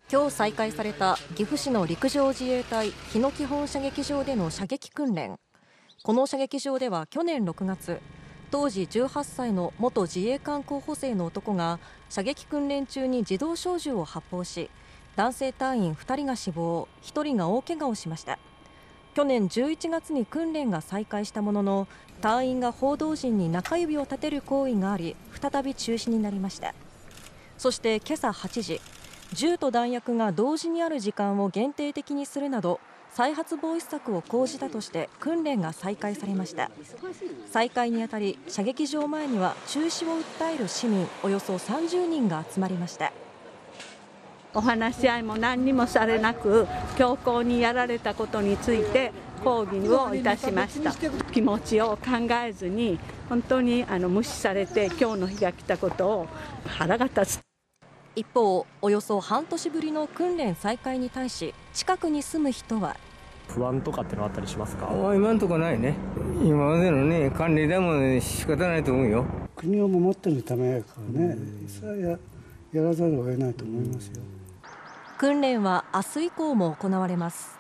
今日再開された岐阜市の陸上自衛隊日野基本射撃場での射撃訓練。この射撃場では去年6月、当時18歳の元自衛官候補生の男が射撃訓練中に自動小銃を発砲し、男性隊員2人が死亡、1人が大怪我をしました。去年11月に訓練が再開したものの、隊員が報道陣に中指を立てる行為があり、再び中止になりました。そして今朝8時、銃と弾薬が同時にある時間を限定的にするなど再発防止策を講じたとして訓練が再開されました。再開にあたり、射撃場前には中止を訴える市民およそ30人が集まりました。 お話し合いも何にもされなく、強行にやられたことについて抗議をいたしました。気持ちを考えずに本当に無視されて、今日の日が来たことを腹が立つ。 一方、およそ半年ぶりの訓練再開に対し、近くに住む人は不安とかってのあったりしますか？ 今のところないね。今までのね、管理でも仕方ないと思うよ。 国を守ってるためやからね、それはやらざるを得ないと思いますよ。 訓練は明日以降も行われます。